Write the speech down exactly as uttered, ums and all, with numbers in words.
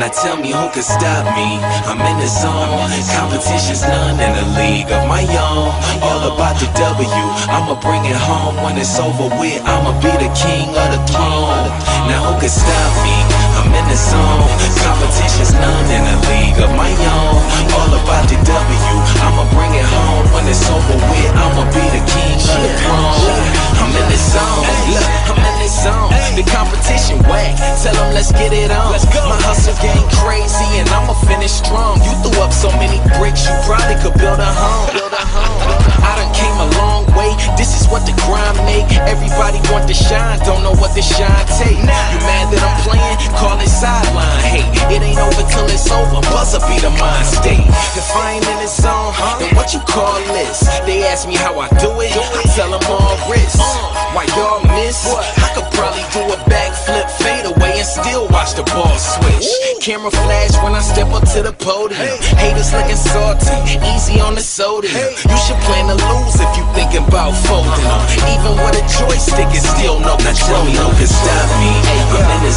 Now tell me who can stop me. I'm in the zone. Competition's none in a league of my own. All about the W. I'ma bring it home when it's over with. I'ma be the king of the throne. Now who can stop me? I'm in the zone. Competition's none in a league of my own. All about the W. I'ma bring it home when it's over with. I'ma be the king of the throne. I'm in the zone. Look, I'm in the zone. The competition whack. Tell them let's get it on. My hustle game crazy and I'ma finish strong. You threw up so many bricks, you probably could build a home. Build a home. I done came a long way. This is what the grind make. Everybody want to shine, don't know what the shine take. You mad that I'm playing? Call it sideline hate. It ain't over till it's over. Buzzer be the mind state. If I ain't in the zone, then what you call this? They ask me how I do it. I tell them all wrist. Why y'all miss? I could probably do a backflip, fade away, and still watch the ball switch. Camera flash when I step up to the podium. Haters looking salty, easy on the sodium. You should plan to lose if you thinking about folding them. Even with a joystick, it's still no control. Now tell me who can stop me. I'm in the